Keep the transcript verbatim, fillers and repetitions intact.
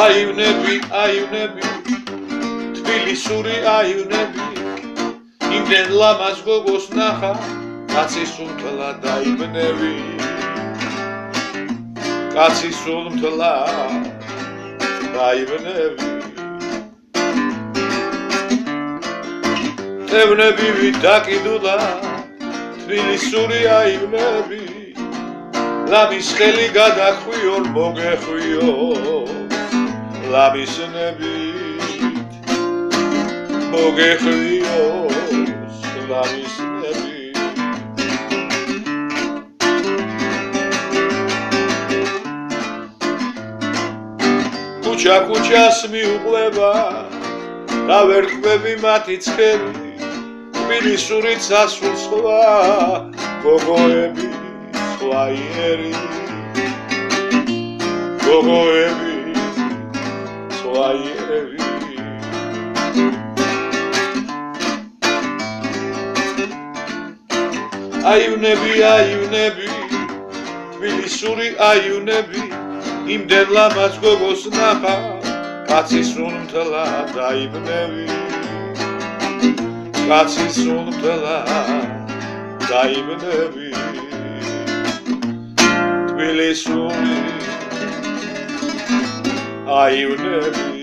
აივნები, აივნები, თბილისური აივნები, იმდენ ლამაზ გოგოს ნახა, კაცი სულთლა დაიბნევი, კაცი სულთლა დაიბნევი. ტევნები ვიდაკიდულა, თბილისური აივნები, ლამის ხელი გადახვიორ მოგეხვიო, ლამის ნებით მოგეხვიოს, ლამის ნებით. ქუჩა ქუჩას მიუყვება და ვერ ყვები მათი ცხელი, თბილისური წასულ სხვა გოგოები სხვაიერი, გოგოები სხვაიერი. აივნები, აივნები, თბილისური აივნები, იმდენ ლამაზ გოგოს ნახა, კაცი სულთლა დაიბნევი, კაცი სულთლა დაიბნევი. თბილისური აივნები.